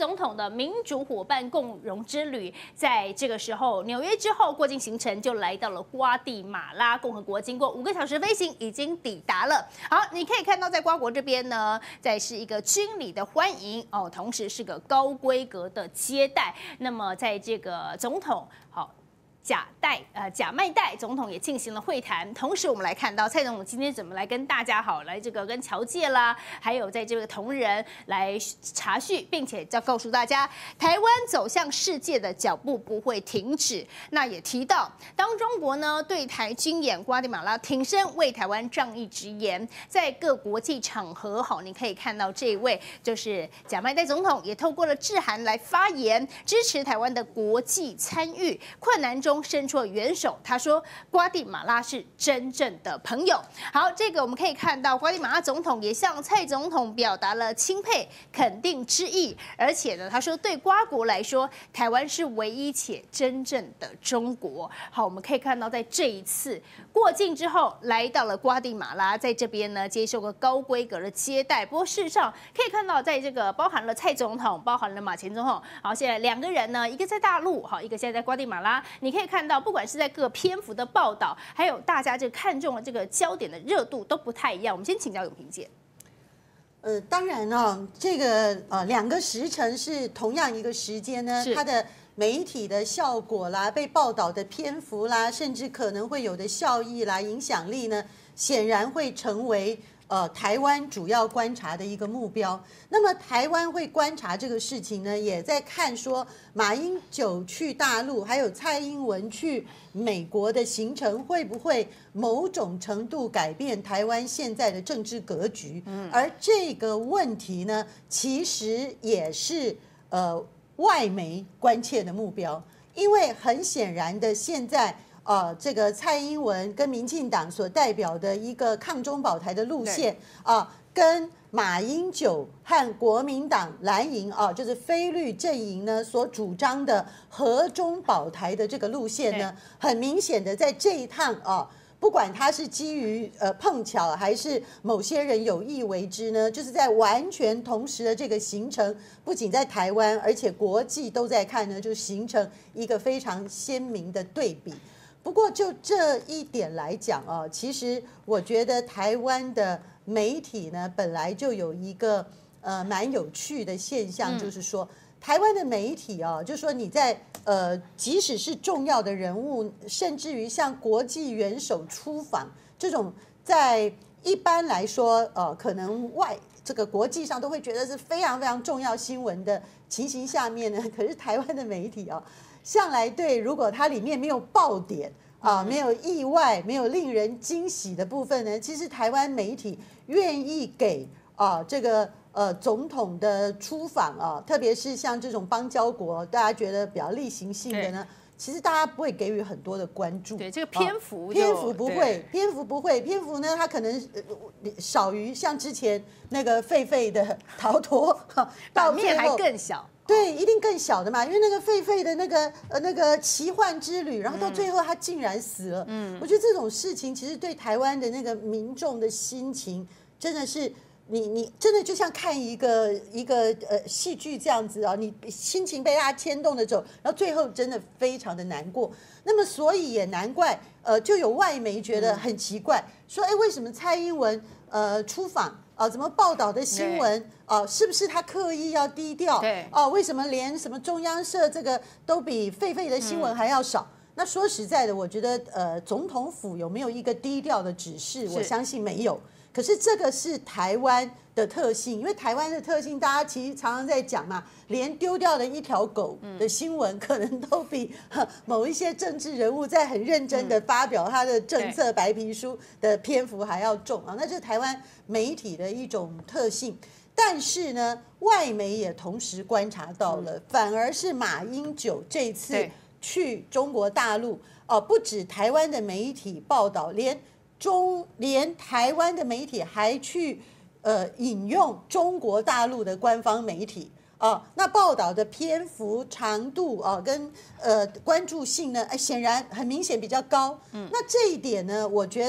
总统的民主伙伴共荣之旅，在这个时候纽约之后过境行程就来到了瓜地马拉共和国，经过5个小时飞行已经抵达了。好，你可以看到在瓜国这边呢，再是一个军礼的欢迎哦，同时是个高规格的接待。那么在这个总统贾迈代总统也进行了会谈，同时我们来看到蔡总统今天怎么来跟大家来这个跟侨界啦，还有在这个同仁来查叙，并且要告诉大家，台湾走向世界的脚步不会停止。那也提到，当中国呢对台军演瓜地马拉挺身为台湾仗义直言，在各国际场合，你可以看到这一位就是贾迈代总统也透过了致函来发言，支持台湾的国际参与，困难中伸出了援手。他说，瓜地马拉是真正的朋友。好，这个我们可以看到，瓜地马拉总统也向蔡总统表达了钦佩、肯定之意。而且呢，他说对瓜国来说，台湾是唯一且真正的中国。好，我们可以看到，在这一次过境之后，来到了瓜地马拉，在这边呢接受个高规格的接待。不过事实上可以看到，在这个包含了蔡总统，包含了马前总统，好，现在2个人呢，一个在大陆，好，一个现在在瓜地马拉。你可以看到，不管是在各篇幅的报道，还有大家这个看中了这个焦点的热度都不太一样。我们先请教永平姐。 当然哦，这个2个时辰是同样一个时间呢，它的媒体的效果啦、被报道的篇幅啦，甚至可能会有的效益啦、影响力呢，显然会成为台湾主要观察的一个目标。那么台湾会观察这个事情呢，也在看说马英九去大陆，还有蔡英文去美国的行程，会不会某种程度改变台湾现在的政治格局？而这个问题呢，其实也是外媒关切的目标，因为很显然的，现在这个蔡英文跟民进党所代表的一个抗中保台的路线跟马英九和国民党蓝营就是非绿阵营呢所主张的和中保台的这个路线呢，很明显的在这一趟不管他是基于碰巧还是某些人有意为之呢，就是在完全同时的这个行程，不仅在台湾，而且国际都在看呢，就形成一个非常鲜明的对比。不过就这一点来讲其实我觉得台湾的媒体呢，本来就有一个蛮有趣的现象，就是说台湾的媒体就是说你在即使是重要的人物，甚至于像国际元首出访这种，在一般来说可能这个国际上都会觉得是非常非常重要新闻的情形下面呢，可是台湾的媒体向来对如果它里面没有爆点没有意外，没有令人惊喜的部分呢，其实台湾媒体愿意给这个总统的出访特别是像这种邦交国，大家觉得比较例行性的呢，其实大家不会给予很多的关注。 对，这个篇幅不会，篇幅呢，它可能少于像之前那个狒狒的逃脱， 版面还更小。 对，一定更小的嘛，因为那个狒狒的那个奇幻之旅，然后到最后他竟然死了。我觉得这种事情其实对台湾的那个民众的心情，真的是你真的就像看一个戏剧这样子你心情被他牵动的走，然后最后真的非常的难过。那么所以也难怪就有外媒觉得很奇怪，说为什么蔡英文出访怎么报道的新闻是不是他刻意要低调？ 对为什么连什么中央社这个都比狒狒的新闻还要少？那说实在的，我觉得总统府有没有一个低调的指示？我相信没有。可是这个是台湾的特性，因为台湾的特性，大家其实常常在讲嘛，连丢掉的一条狗的新闻，可能都比某一些政治人物在很认真的发表他的政策白皮书的篇幅还要重那就是台湾媒体的一种特性。但是呢，外媒也同时观察到了，反而是马英九这次去中国大陆不止台湾的媒体报道，连台湾的媒体还去引用中国大陆的官方媒体那报道的篇幅长度跟关注性呢显然很明显比较高那这一点呢，我觉得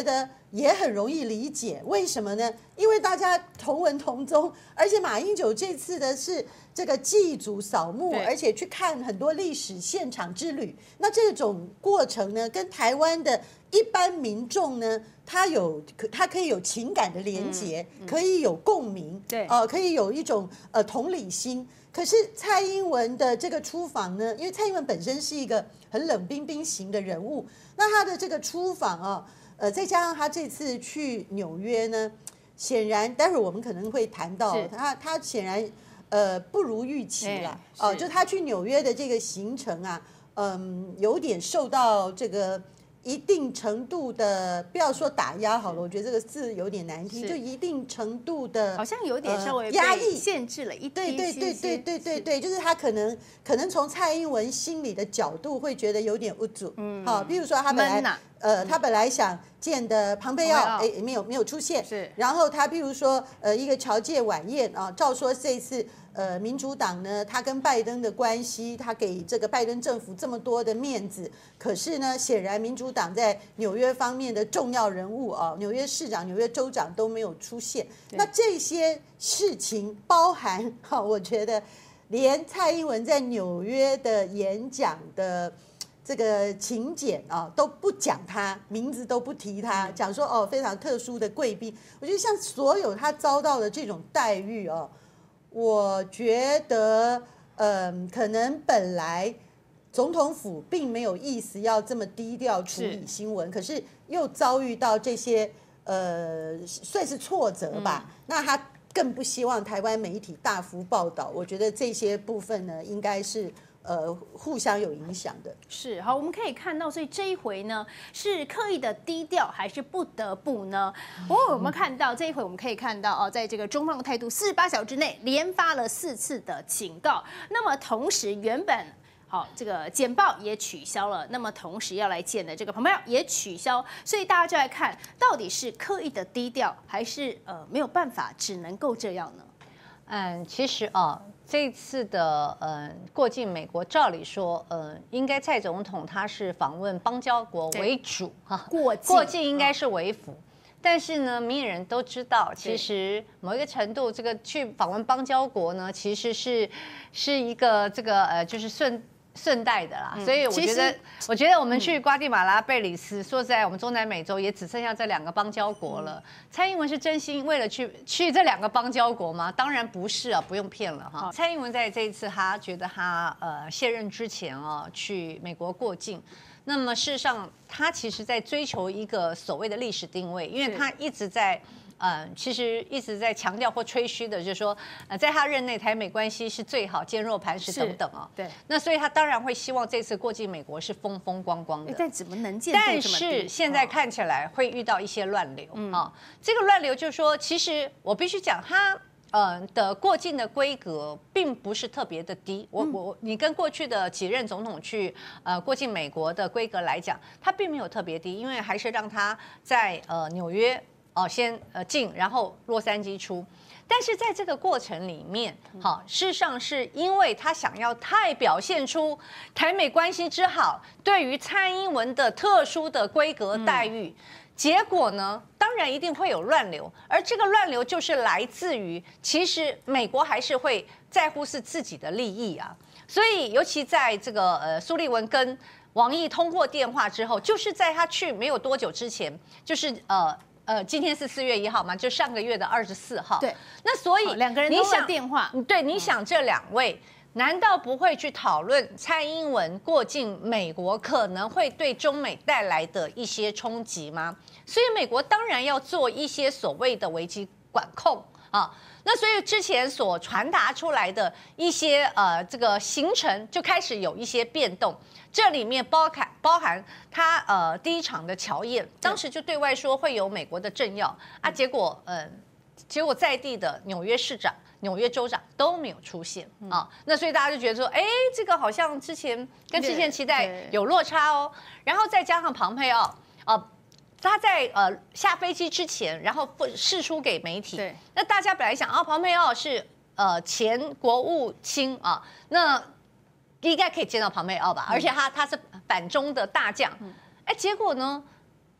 也很容易理解，为什么呢？因为大家同文同宗，而且马英九这次的是这个祭祖扫墓，而且去看很多历史现场之旅。那这种过程呢，跟台湾的一般民众呢，他可以有情感的连结，可以有共鸣， 对， 可以有一种同理心。可是蔡英文的这个出访呢，因为蔡英文本身是一个很冷冰冰型的人物，那他的这个出访啊。再加上他这次去纽约呢，显然待会儿我们可能会谈到他显然不如预期了就他去纽约的这个行程啊，有点受到这个一定程度的，不要说打压好了，我觉得这个字有点难听，就一定程度的， 好像有点稍微压抑、 限制了一点。 对，就是他可能从蔡英文心里的角度会觉得有点无助，好，比如说他本来想见的庞佩奥，没有出现， 是， 然后他比如说一个侨界晚宴啊，照说这一次。民主党呢，他跟拜登的关系，他给这个拜登政府这么多的面子，可是呢，显然民主党在纽约方面的重要人物啊，纽约市长、纽约州长都没有出现。那这些事情包含我觉得连蔡英文在纽约的演讲的这个请柬啊都不讲他名字，都不提他，讲说非常特殊的贵宾。我觉得像所有他遭到的这种待遇我觉得，可能本来总统府并没有意思要这么低调处理新闻，可是又遭遇到这些算是挫折吧。那他更不希望台湾媒体大幅报道。我觉得这些部分呢，应该是。互相有影响的。 是好，我们可以看到，所以这一回呢，是刻意的低调，还是不得不呢？我们看到这一回，我们可以看到在这个中方的态度，48小时之内连发了4次的警告。那么同时，原本这个简报也取消了，那么同时要来见的这个彭佩奥也取消，所以大家就来看，到底是刻意的低调，还是没有办法，只能够这样呢？ 其实这一次的过境美国，照理说应该蔡总统他是访问邦交国为主过境应该是为辅。但是呢，明眼人都知道，其实某一个程度，这个去访问邦交国呢，其实是一个这个就是顺带的啦，所以我觉得我们去瓜地马拉、贝里斯，说实在，我们中南美洲也只剩下这2个邦交国了。蔡英文是真心为了去这2个邦交国吗？当然不是啊，不用骗了哈。蔡英文在这一次，他觉得他卸任之前去美国过境。那么事实上，他其实在追求一个所谓的历史定位，因为他一直在。其实一直在强调或吹嘘的，就是说，在他任内台美关系是最好，坚若磐石等等对。 那所以他当然会希望这次过境美国是风风光光的。 但怎么能见？ 但是现在看起来会遇到一些乱流这个乱流就是说，其实我必须讲他。的过境的规格并不是特别的低。你跟过去的几任总统去过境美国的规格来讲，它并没有特别低，因为还是让他在纽约。先进，然后洛杉矶出，但是在这个过程里面，事实上是因为他想要太表现出台美关系之好，对于蔡英文的特殊的规格待遇，结果呢，当然一定会有乱流，而这个乱流就是来自于，其实美国还是会在乎是自己的利益啊，所以尤其在这个苏利文跟王毅通过电话之后，就是在他去没有多久之前，就是今天是4月1号嘛，就上个月的24号。 对， 那所以 2个人都有电话。 对，你想这2位难道不会去讨论蔡英文过境美国可能会对中美带来的一些冲击吗？所以美国当然要做一些所谓的危机管控啊。那所以之前所传达出来的一些这个行程就开始有一些变动，这里面包含他第一场的乔宴，当时就对外说会有美国的政要啊，结果在地的纽约市长、纽约州长都没有出现啊，那所以大家就觉得说，哎，这个好像跟之前期待有落差哦，然后再加上庞佩奥他在下飞机之前，然后释出给媒体。对，那大家本来想庞佩奥是前国务卿啊，那应该可以见到庞佩奥吧？而且他是反中的大将。结果呢，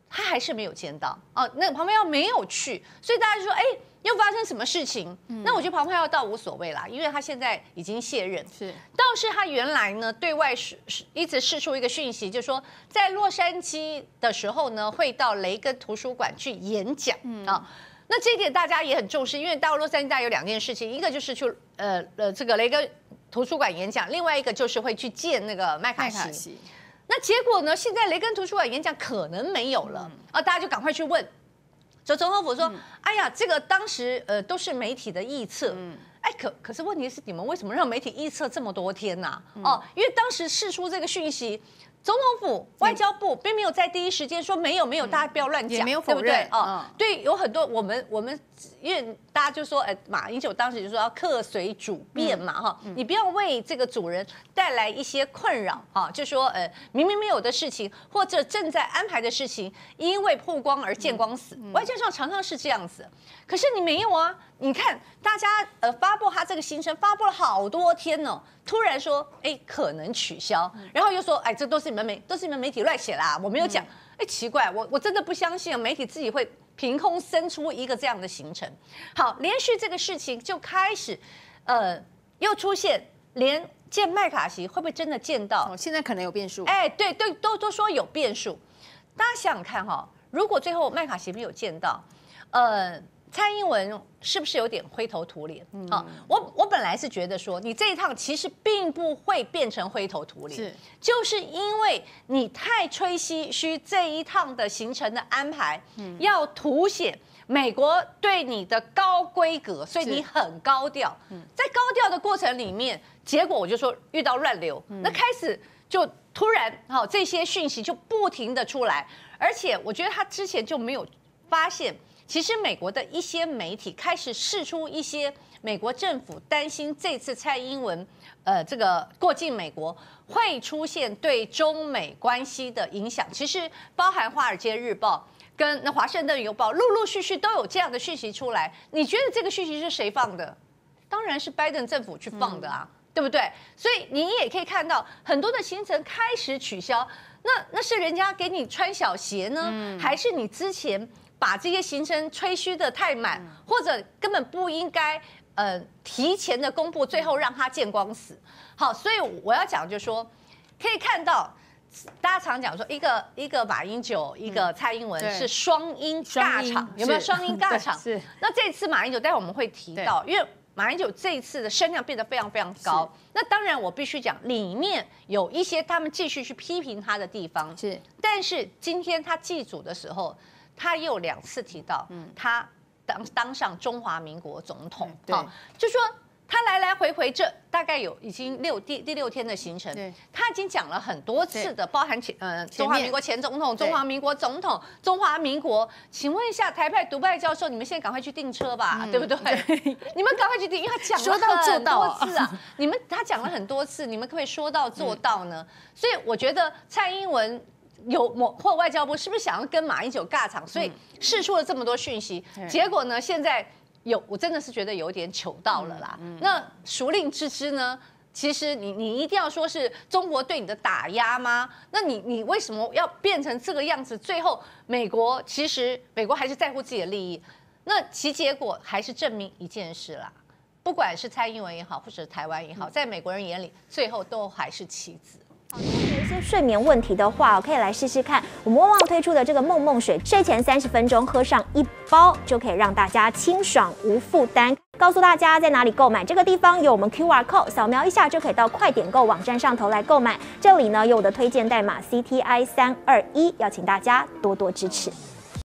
他还是没有见到哦，那个庞佩奥没有去，所以大家就说，哎，又发生什么事情？那我觉得庞佩奥倒无所谓啦，因为他现在已经卸任。 是， 倒是他原来呢对外一直释出一个讯息，就是说在洛杉矶的时候呢，会到雷根图书馆去演讲啊。那这一点大家也很重视，因为到洛杉矶大概有2件事情，一个就是去这个雷根图书馆演讲，另外一个就是会去见那个麦卡锡。那结果呢，现在雷根图书馆演讲可能没有了啊，大家就赶快去问。就总统府说，哎呀，这个当时都是媒体的臆测，哎，可是问题是你们为什么让媒体臆测这么多天呢？哦，因为当时释出这个讯息。总统府、外交部并没有在第一时间说没有，大家不要乱讲， 也没有否认哦。对，有很多我们因为大家就说，马英九当时就说要客随主便嘛，哈，你不要为这个主人带来一些困扰，哈，就说明明没有的事情，或者正在安排的事情，因为曝光而见光死。外交上常常是这样子，可是你没有啊。你看，大家发布他这个行程，发布了好多天呢，突然说，哎，可能取消，然后又说，哎，这都是你们媒体乱写啦，我没有讲。哎，奇怪，我真的不相信媒体自己会凭空生出一个这样的行程。好，连续这个事情就开始，又出现连见麦卡锡会不会真的见到？ 现在可能有变数。 哎，对，都说有变数。大家想想看哈，如果最后麦卡锡没有见到，蔡英文是不是有点灰头土脸？我本来是觉得说，你这一趟其实并不会变成灰头土脸，就是因为你太吹嘘这一趟的行程的安排，要凸显美国对你的高规格，所以你很高调。在高调的过程里面，结果我就说遇到乱流，那开始就突然这些讯息就不停的出来，而且我觉得他之前就没有发现。其实美国的一些媒体开始释出一些美国政府担心这次蔡英文这个过境美国会出现对中美关系的影响。其实包含《华尔街日报》跟《华盛顿邮报》陆陆续续都有这样的讯息出来。你觉得这个讯息是谁放的？当然是拜登政府去放的啊，对不对？所以你也可以看到很多的行程开始取消。那是人家给你穿小鞋呢，还是你之前？把这些行程吹嘘的太满，或者根本不应该提前的公布，最后让他见光死。好，所以我要讲就是说，可以看到大家常讲说一个马英九，一个蔡英文是双英尬场，有没有双英尬场？是。那这次马英九，待会我们会提到，因为马英九这一次的声量变得非常非常高。那当然我必须讲，里面有一些他们继续去批评他的地方，是。但是今天他祭祖的时候。他又2次提到，他当上中华民国总统，就说他来来回回这大概有已经第6天的行程，他已经讲了很多次的，包含中华民国前总统、中华民国总统、中华民国。请问一下，台派独派教授，你们现在赶快去订车吧，对不对？你们赶快去订，因为他讲了很多次啊，他讲了很多次，你们可不可以说到做到呢？所以我觉得蔡英文。或外交部是不是想要跟马英九尬场，所以释出了这么多讯息，结果呢，现在我真的是觉得有点糗到了啦。那孰令之之呢？其实你一定要说是中国对你的打压吗？那你为什么要变成这个样子？最后其实美国还是在乎自己的利益，那其结果还是证明一件事啦，不管是蔡英文也好，或者台湾也好，在美国人眼里，最后都还是棋子。 有一些睡眠问题的话，可以来试试看我们旺旺推出的这个梦梦水，睡前30分钟喝上1包，就可以让大家清爽无负担。告诉大家在哪里购买，这个地方有我们 QR code， 扫描一下就可以到快点购网站上头来购买。这里呢有我的推荐代码 CTI321，邀请大家多多支持。